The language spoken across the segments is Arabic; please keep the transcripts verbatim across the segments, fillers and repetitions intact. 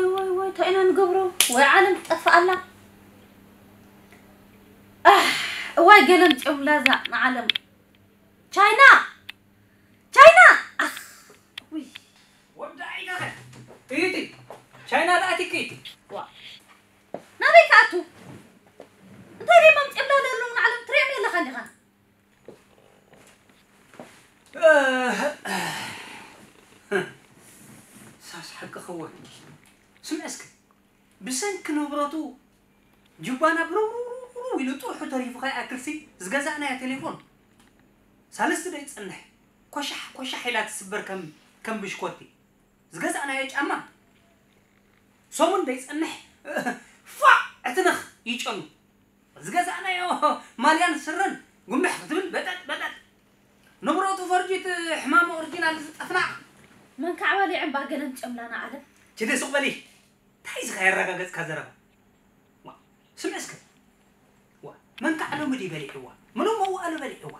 واي واي تاينا نقبره وعالم تطفى الله اه واي قلم تقوم لازع معلم تشاينا تشاينا اخ وي ودعي لك ايتي تشاينا لا تكيتي وا نبي كاتو انت ليه ما متقبل له معلم تريم يلا خليها ساس حق خوه سمع اسك بسنك نبرتو جبانا برو ويلو طرحو تريفو خاي اكلسي زغزانا يا تليفون سالس دي تصنح كوشح كوشح إلى تسبر كم كم بشكوتي زغزانا يا جاما سومن دي تصنح فا اتنخ يجنو زغزانا يا ماليان سرن قمح تبل بدات بدات نبرتو فرجيت حمام اورجينال زطفنا من كعبالي عم باقلم تقملانا عالم كده سوق بلي تايز غير رقاقز كذرب وا سمع اسك وا من كعلو مدي بلي هو منو مو قالو بلي هو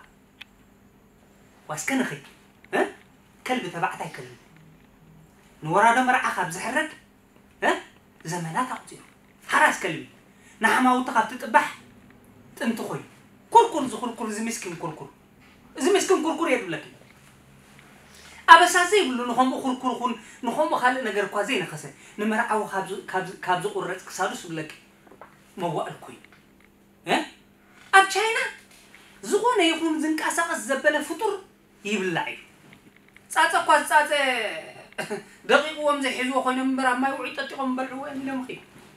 واسكن خي ها كلب تبعتها كلب نورا دم رعا خاب زحرك ها زمانات اعطيو حراس كلبي نحما وطخاب تطبح تنت خوي كركر زخركر زي مسكين كركر زي مسكين كركر يدلك أبساسي يقولوا نخم أخر كرخون نخم خال نجار قازين خسر نمر أو خابز خابز خابز قررت كسادس بلك ما هو الكوي ها أب تشاينا زغونة يكون زنك أساق الزبالة فطور يبلعي ساعة قاز ساعة دقيق وامزح حزو خوي نمر ما يوعي تتقم بالعوان من مخي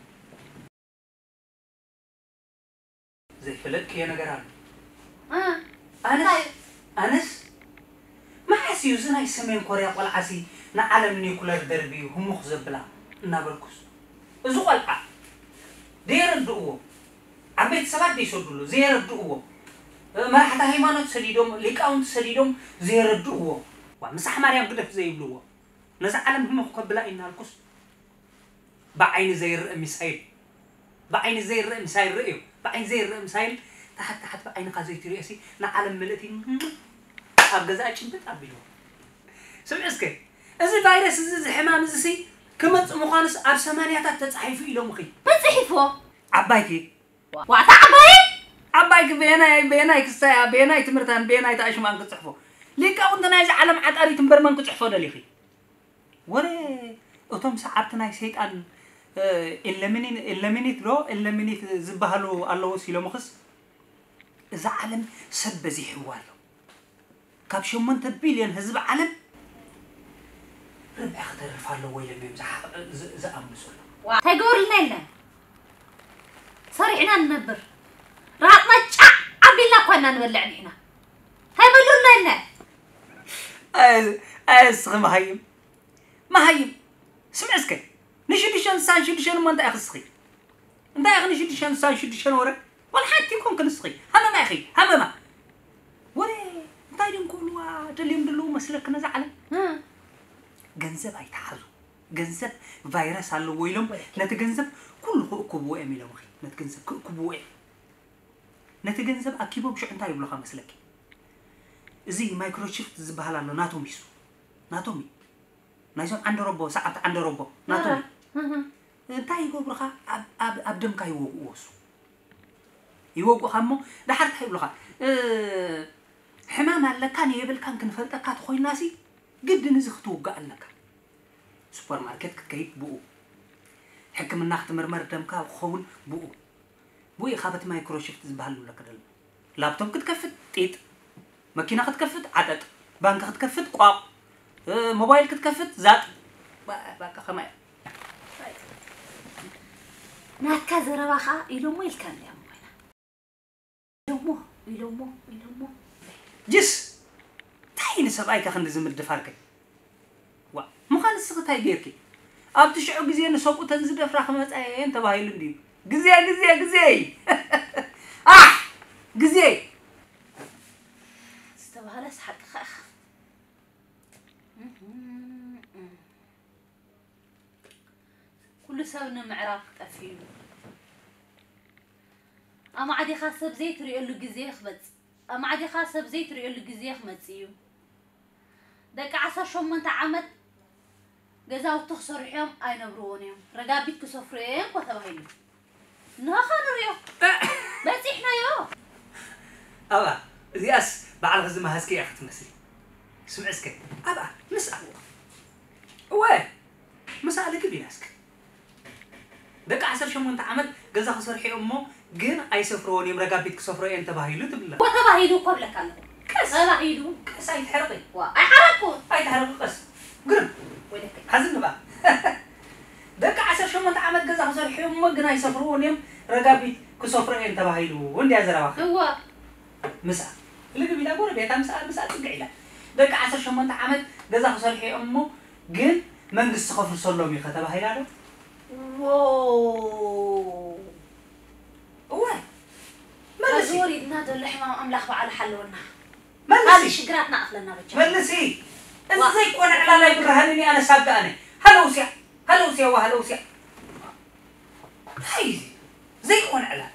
زي فلك يا نجاران اه أنس أنس ما حسيو زنا يسمين كوريا قول عسي نعلم نيكولار دربي هم مخزبلا نابلكوس زو قلقا دير الدقوة عبيت سبات دي سودلو زير الدقوة ما حتى هيمانوت سديدوم ليكاونت سديدوم زير الدقوة ومسح مريم قدف زي بلوة نزع علم هم مقبلا إن الكوس بعين زير مسايل بعين زير مسايل رئيو بعين زير مسايل تحت تحت بعين قازيتي رئيسي نعلم ملتي أبغى أشين بتقبله. سمع إسكي. إذا فيروس إذا حمام إذا سي كم مخانس أب ثمانية تتصحي في إلهم خي. بتصحيفه. عبايكي. وعطا عبايك؟ عبايك بيناي بيناي كسا بيناي تمرتان بيناي تعيش ما أنك تصحفه. ليك أنت نايز علم عد أري تمبر ما أنك تصحفه ده ليخي. وري أتوم ساعات نايز هيك أن إلا منين إلا منيت رو إلا منيت زبهلو الله سيلو مخص. إذا علم سب زي حواله. كابشو من تبيلين هزب علم ربع خطر فالو ويلا ميم زح زأم مسولا تقول لنا صريحنا ننبر راتنا تشع عبيلا كنا نبلع نحنا هاي بلو لنا أز أز مهيم مهيم سمع اسكي نشدي شان سان شدي شان ما انت اخ سخي انت اخ نشدي شان سان شدي شان ورا ولا حتى يكون كن سخي هم ما اخي هم ما وري تايدن كلوا دليم دلو مسلك نزعل ها ገንዘብ አይታሐዙ ገንዘብ ቫይረስ አለው ወይለም ነተገንዘብ ኩሉ ኩቡ ኤሚለው ኺ ነተገንዘብ ኩቡ ኤ ነተገንዘብ አኪቦ ብሽ እንታ ይብሉ خمسለኪ እዚ ማይክሮቺፕ ዝባሃል አለ ናቶሚሱ ናቶሚ ናይሶም አንድ ሮቦ ሰዓት አንድ ሮቦ ናቶሚ እንታይ ይገብሩኻ ኣብ ኣብ ደምካ ይወቁሱ ይወቁ ኸሞ ዳሕርታ ይብሉኻ حمام لكان يبلكان كنفلتك تخوي ناسي قد نزخ توقع لك سوبر ماركت كيف بو حكم الناخت مرمر دمكا وخون بو بو يخافت مايكروشيفت زبالو لك دل لابتوب كتكفت تيت ماكينه كتكفت عدد بانك كتكفت قاق اه موبايل كتكفت زاد باقا خمايا ناكا زرباخا يلومو يلكان يا موينا يلومو يلومو يلومو جس تاين سبايك خن زم الدفارك وا مخان السقطاي ديركي اب تشعو غزي نسوقو تنزدف راخ مصاي انت بايل ندي غزي غزي غزي اه غزي استوهلس حق خخ كل سبنا معراق طفيل اما عادي خاصه بزيت ريقول له غزي خبط أما عادي خاصة بزيت ريقول له جزيخ متسيو دك عصر شو من تعمد جزاو تخسرهم أي نبرونهم رجابيت كسفرين وتبهيلو نخان ريو بس إحنا يو أبا زياس بعد غزة ما هسكي أخت مسي سمع سكي أبا مسألة وين مسألة كبيرة سكي دك عشر شو من تعمد جزا خسر حي أمه جن أي سفروني مرجابيت كسفرين تبهيلو تبلا وتبهيلو قبلك الله كس تبهيلو كس أي تحرقي وا أي حركون أي تحرق قص قرن ولك حزن بقى دك عشر شو من تعمد جزا خسر حي أمه جن أي سفروني مرجابيت كسفرين تبهيلو وندي أزرع هو مسألة اللي قبل أقول بيتها مسألة مسألة تقعيلة دك عشر شو من تعمد جزا خسر حي أمه جن من قص خفر صلوا مي كتبها هيلالو واو وين ملسي زوري نادو اللحمة أملاخ على حلونا ملسي هذه شجراتنا أخلنا بتشوف ملسي ازاي كون على لا يبرهنني انا سابقه انا هلا وسع هلا وسع وهلا وسع هاي زي كون على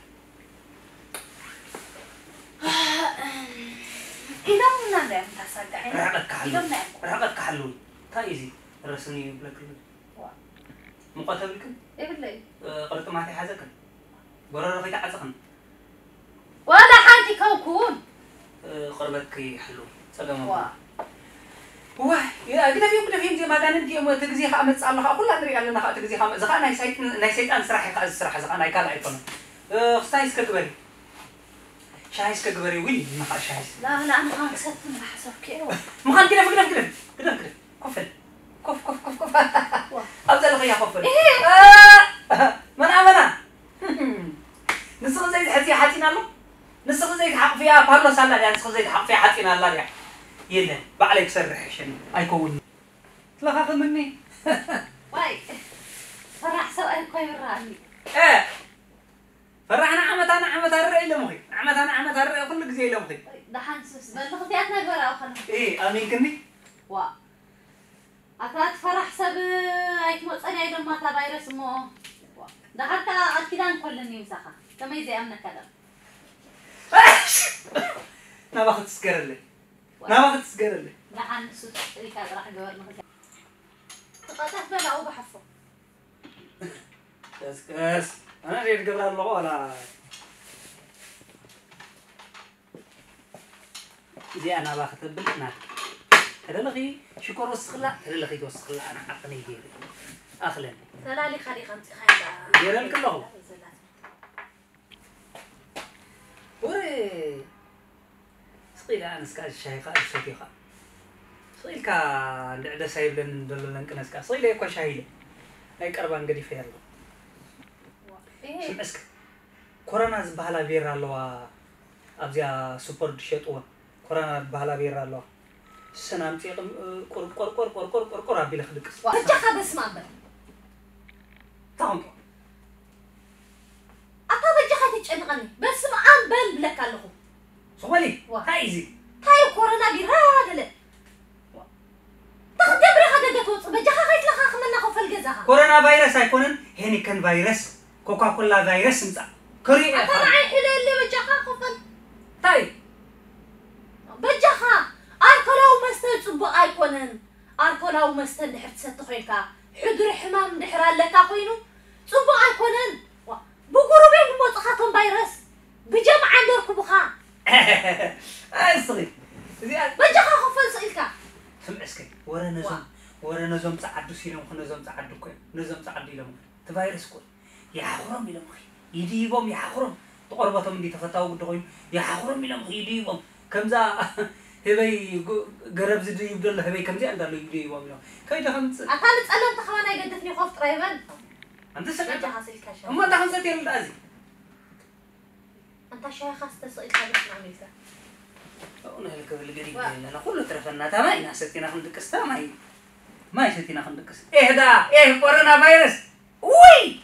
إذا من نعم تصدقين رغبتك حلو إذا من نعم رغبتك حلو تايزي رسني بلك مقاتل لك إيه بالله قلت ما في حاجه كان برا رفيت عزقن ولا حد كوكون قربتك حلو سلام وا واه يا كده فيهم كده فيهم زي ما كان انت يوم تجزي خامس الله كلها ندري على نخا تجزي خامس زخا ناي سايت ناي سايت ان صراحه خا الصراحه زخا ناي كان عيطنا خستايس كغبري شايس كغبري وين ما شايس لا لا أنا ما كسبت ما حسب كيو مخان كده كده كده كده كده كفل كف كف كف كف افضل غيا كفل من امنا نسخ زي حتي حتينا له نسخ زي حق فيها بارلو سالا يعني نسخ زي حق فيها حتينا الله يا يلا بعليك سرح شنو ايكون لا خاف مني واي فرح سوى كوي راني ايه فرحنا عمت انا عمت الرأي لمخي عمت انا عمت الرأي كل زي لمخي ده حنسوس بل خديتنا جورا وخلنا ايه امين كني وا أكاد فرح سب أيك مصنع يدوم ما تبايرس مو ده حتى أكيدان كلني مسخة تمي زي أمنا كذا ما باخد تسكر لي ما باخد تسكر لي ده حنسوس ريكاد راح جورنا تقاطع بلا أو بحفه بس بس انا ريت قبل الله ولا دي انا باخد بالنا هذا لغي شكر وسخلا هذا لغي وسخلا انا عقلي ديري اخلني سلالي خلي خمس خير دير لك الله وري سقيل انا سكاش شايخه الشتيخه سقيل كا عند سايب لن دلن كنسكا سقيل يكون شاهيله اي قربان غدي فيرلو ايه اسك كورونا زبالا بيرا لوا ابزا سوبر دشيطوا كورونا زبالا بيرا لوا سنامتي قر قر قر قر قر قر قر ابي لخدكس وجهها بس ما بل تاونك أتا بجهها تجنقني بس ما أم بل بلك الله سوالي هايزي هاي كورونا بيراغله تخدم ريحة دقتوت بجهها خيط لخا خمنا خو فالجزها كورونا فيروس هيكونن هني كان فيروس كوكا كولا فيروس نتا كوري أتا رعي حلي اللي بجهها خو فال طيب بجهها أركلاو مستل صبو أيكونن أركلاو مستل دحر تستخيكا حضر حمام دحر لك خوينو صبو أيكونن بقربين بموتخاتهم فيروس بجمع عندك بخا اي صغير زياد بجهها خو فال سئلكا سمع اسكي ورا نزوم ورا نزوم تعدو سيلهم خو نزوم تعدو كوي نزوم تعدو لهم تفايروس كوي يا خرم لهم يديبهم يا خرم تقربتهم دي تفتاو دغيم يا خرم لهم يديبهم كمزا هبي قرب زدي يبدل هبي كمزي عندنا يديبهم لهم كايدا خمس أكان تسألهم تخوانا يقدفني خوف قريبا انت سمعت بجهها سئلكا شا اما انت خمسة تير الازي أنت شيخ استسئلكا بس نعملك أنا هلك بالقريب أنا كله ترفنا تماي ناس ستينا خندق كستا ماي ما ستينا خندق كس إيه دا إيه كورونا فيروس وي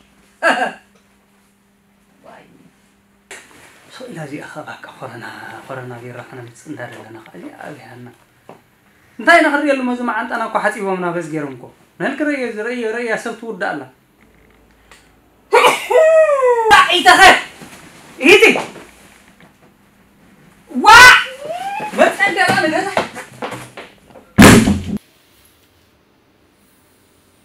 واي سو إلى زي أخاك كورونا كورونا فيروس أنا متصندر لنا خالي أبي هنا انتي نخرج اللي مزمع عند أنا كحتي ومنا بس جيرمكو نهلك ري ري ري سوت ود الله إيه تخيل إيه واه بس أنت أنا جالس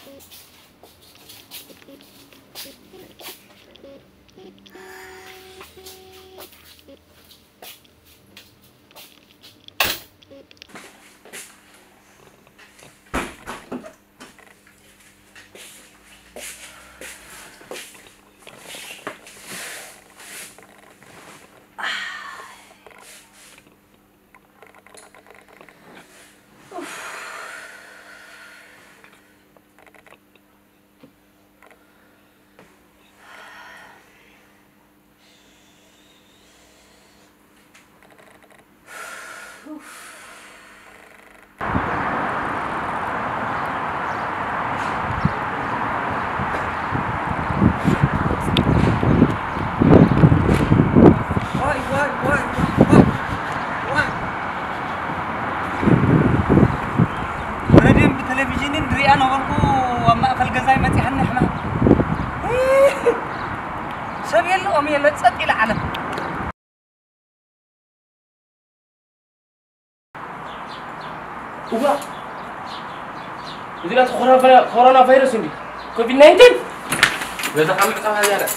Uga. Itu kan corona corona virus ini. covid sembilan belas. Biasa kami ketemu aja ada.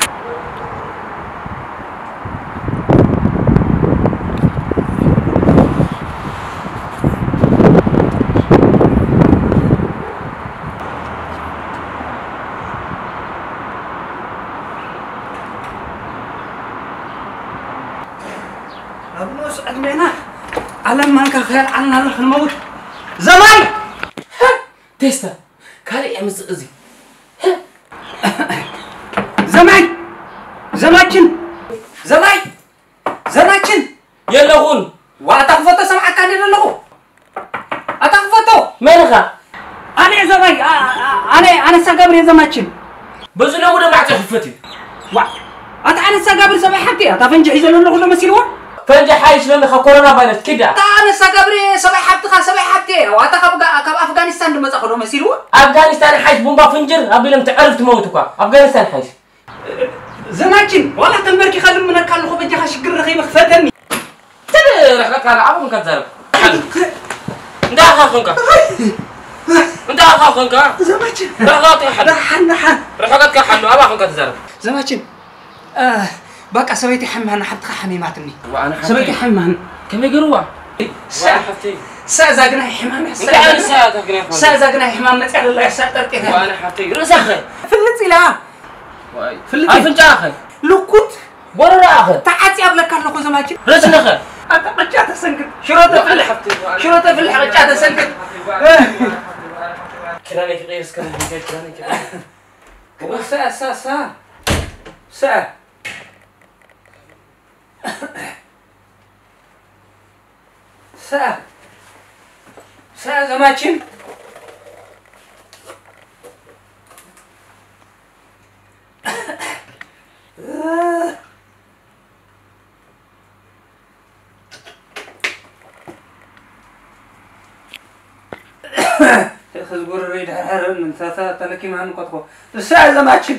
أبوس أدمينا على ما كخير عنا الله الموت زمان تيستا كاري أمس أزي زمان زمانين زمان زمانين يلا هون وأتخفته سمع كان يلا أتخفته مالها أنا زمان أنا أنا سأقبل زمانين بس لو ولا معك خفتي وا أنا سأقبل زمان حتى أتفنج إذا لو نقول مسيرون فنجح حايش لنا كورونا فيروس كده أنا سأقبل سبع حبتها سبع حبتها وأتخب كاب أفغانستان لما تأخذوا مسيرون أفغانستان حايش بومبا فنجر أبي لم تعرف تموتك أفغانستان حايش زمانين والله تنبركي خلي منك كان لخو بنجي خش قرر خيمة ختمي تبي رح لك على عبهم كذاب انت أخاكم انت أخاكم زمانين رح غاطي حد نحن نحن رح غاطي حد أباهم كذاب زمانين آه بقى سويتي حمهن حبتك حميماتني وأنا سويتي حمهن كم يقروا سا سا زاقنا حمام انت عن ساعة تقني سا زاقنا حمام نسأل الله يساتر كذا وأنا حطي رسخة فلت إلى فلت أفنج آخر لوكوت برا آخر تعاتي قبل كان لكو زمانين رسخة أنت رجعت سنكت شروطه في الحق شروطه في الحق رجعت سنكت كراني غير سكان البيت كراني كده سا سا سا سا سا سا زمانين خذ قول ريد حرر من ثلاثة تلكي ما نقطعه الساعة زمانين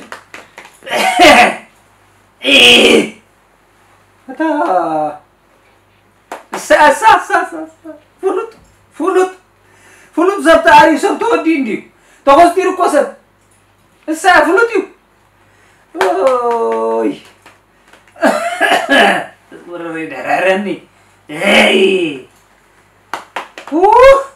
إيه هذا الساعة الساعة الساعة فلوت فلوت فلوت زبط عريسة تودين دي تغوص تيرو كوسب الساعة فلوت يو أوي قول ريد حررني إيه أوه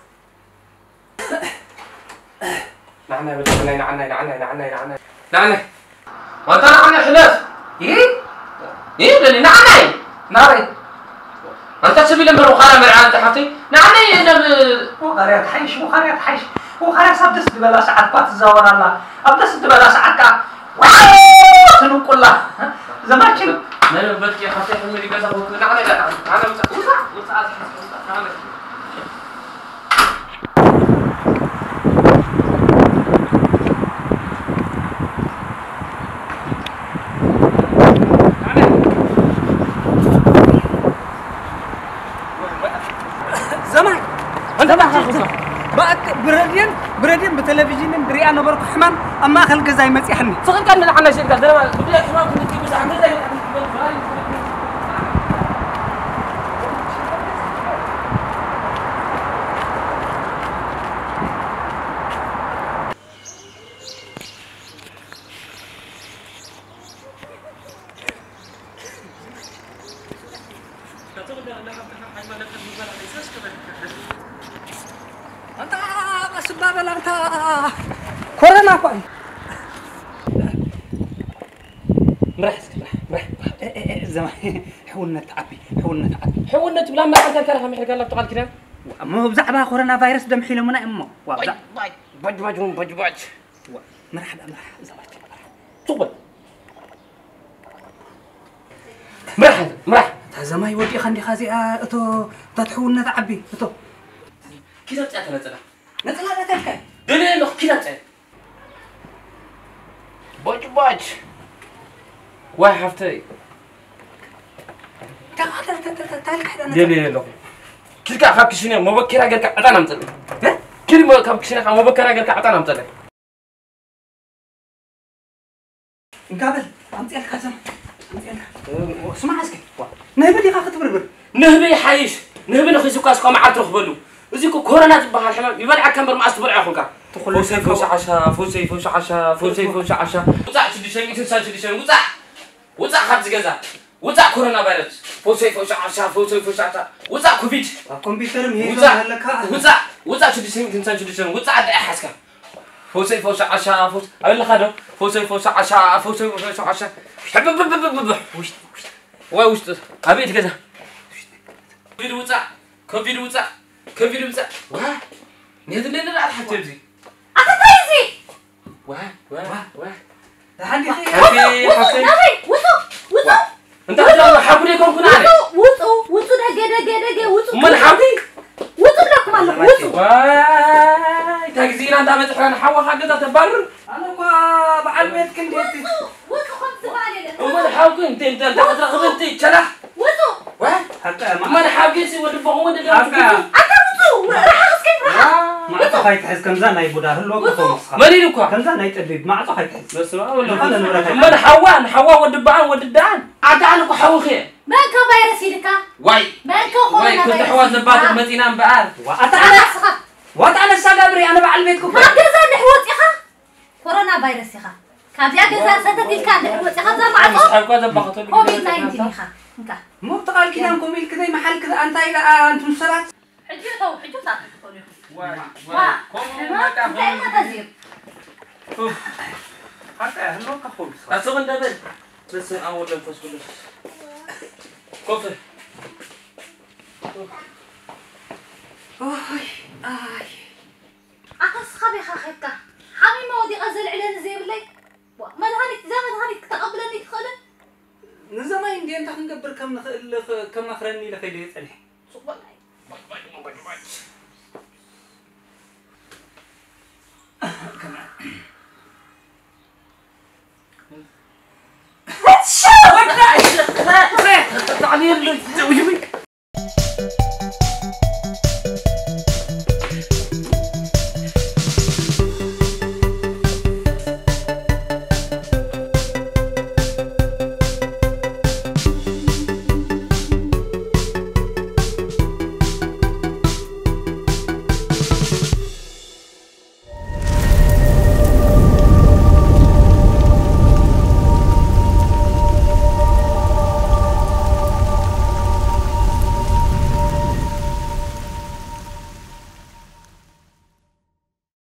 نعنا بدي نعنا نعنا نعنا نعنا نعنا نعنا وانت نعنا خلاص إيه ايه اللي نعنا ناري انت تسوي لما روخانا مرعى انت حطي نعنا يا وقريت حيش وقريت حيش وقريت صدس بلا ساعات بات الزور الله أبدس بلا ساعات كا تنو كلها زمانين ما بدك يا خطيب من اللي جزاه نعنا لا نعنا وسع وسع نعنا زمان انت ما خاصك بقى برادين برادين بتلفزيون دري انا برك حمام اما خلق زي مسيحني فقط كان من عنا شركه ده بدي لك ما كنت تجيب عامل زي غلطة كورونا كوي مرحت مرح مرح زمان حولنا تعبي حولنا تعبي حولنا تبلا ما كان كره محل قال لك تقال كده ما هو بزعبها كورونا فيروس دم حيله منا امه باج باج باج باج باج باج مرحبا مرحبا زمان صبر مرحبا مرحبا زمان يودي خندي خازي اتو تحولنا تعبي اتو كذا تعال نطلع نطلع نتلك دليل كذا تعال باج باج واحد هفتي دليل كل كا خاب كشني مبكر اجر كعطانا مطلع كل ما خاب كشني مبكر اجر كعطانا مطلع نقابل امتي لك زمان اسمع اسكي نهبي دي خاطر بربر نهبي حيش نهبي نخي سكاس كما عاد ترخبلو ازيكو كورونا تبها الحمام يبلع كمبر ما استبرع اخوك فوسي فوش عشا فوسي فوش عشا فوسي فوش عشا وصع شدي شيء تنسى شدي شيء وصع وصع خبز غزا وصع كورونا فيروس فوسي فوش عشا فوسي فوش عشا وصع كوفيد كمبيوتر مهيزو وصع هلكا وصع وصع شدي شيء تنسى شدي شيء وصع دع حسكا فوسي فوش عشا فوس اقول لك هذا فوسي فوش عشا فوسي فوش عشا حبب وش واي وش ابيت كذا كوفيد وصع كوفيد وصع كوفيد وصع واه نهد اللي نلعب حتى يبزي أتتايزي واه واه واه لحد حبي حبي وطو وطو انت هتلاقي حبري يكون كنا عليه وطو وطو دقة دقة دقة وطو من حبي وطو لك مالك وطو واي تاكزينا انت عم تحرن حوا حاجة تبرر انا كوا بعد بيت كنت وطو خمس بالي ومن حاوك انت انت انت ترغب انت تشلح وطو واه حتى من ما حاوك سي ود بقوم ود حتى أنت وطو راح أسكت راح ما أعطى تحس كم زان يبودا هلو كفوس مالي لكوا كم زان يتدرب ما أعطى تحس بس ما ولا أنا نورك من حوا حوا ود بعان ود دان عدانك حوا خير مالك فيروس يدك واي مالك واي كورونا كنت حوا زبات المدينة بقال وأتعنا وأتعنا السجابري أنا بعلم بيتكم ما جزا نحوت يخا كورونا فيروس يخا كابيا جزا ستة كان نحوت يخا زي ما عطوا صاحب كذا بخطر كوفيد تسعة عشر يخا انت مو بتقال كذا نكمل كذا محل كذا أنت إذا أنتم سرعت حجوته حجوته واي وا انت ما تزير حتى هلو كفوس أسوق دبل بس أول لين فسكولس كفر أوه آي أقص خبي خاخبك حامي ما ودي غزل علينا زي بالله ما هاني زي ما هاني تقبلني تخلن نزمان دي أنت خنقبر كم نخ كم أخرني لخيدي يسألني سبحان تعالي